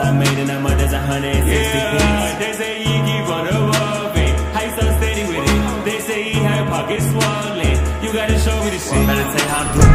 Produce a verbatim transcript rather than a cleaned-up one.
I made in that month, that's a hundred and sixty piece. Yeah, they say he keep on evolving. How you so steady with it? They say he had pockets swollen. You gotta show me the shit. Better say how I'm doing.